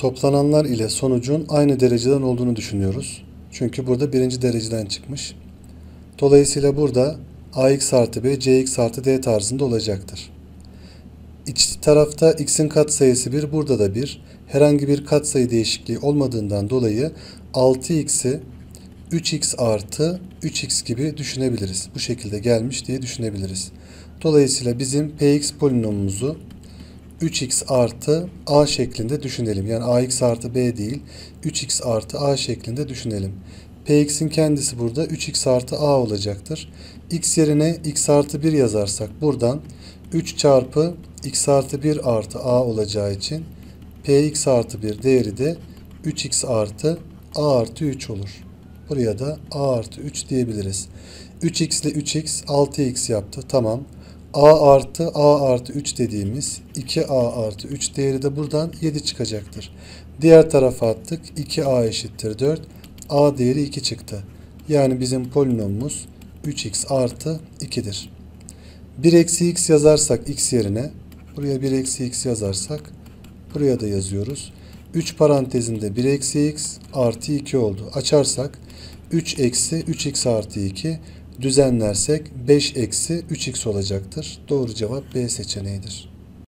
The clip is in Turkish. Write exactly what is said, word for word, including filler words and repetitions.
Toplananlar ile sonucun aynı dereceden olduğunu düşünüyoruz. Çünkü burada birinci dereceden çıkmış. Dolayısıyla burada ax artı b, cx artı d tarzında olacaktır. İç tarafta x'in katsayısı bir, burada da bir. Herhangi bir katsayı değişikliği olmadığından dolayı altı x'i üç x artı üç x gibi düşünebiliriz. Bu şekilde gelmiş diye düşünebiliriz. Dolayısıyla bizim px polinomumuzu üç x artı a şeklinde düşünelim. Yani ax artı b değil, üç x artı a şeklinde düşünelim. Px'in kendisi burada üç x artı a olacaktır. X yerine x artı bir yazarsak buradan üç çarpı x artı bir artı a olacağı için px artı bir değeri de üç x artı a artı üç olur. Buraya da a artı üç diyebiliriz. üç x ile üç x altı x yaptı. Tamam. A artı A artı üç dediğimiz iki a artı üç değeri de buradan yedi çıkacaktır. Diğer tarafa attık. iki a eşittir dört. A değeri iki çıktı. Yani bizim polinomumuz üç x artı iki'dir. bir eksi x yazarsak x yerine, buraya bir eksi x yazarsak buraya da yazıyoruz. üç parantezinde bir eksi x artı iki oldu. Açarsak üç eksi üç x artı iki, düzenlersek beş eksi üç x olacaktır. Doğru cevap B seçeneğidir.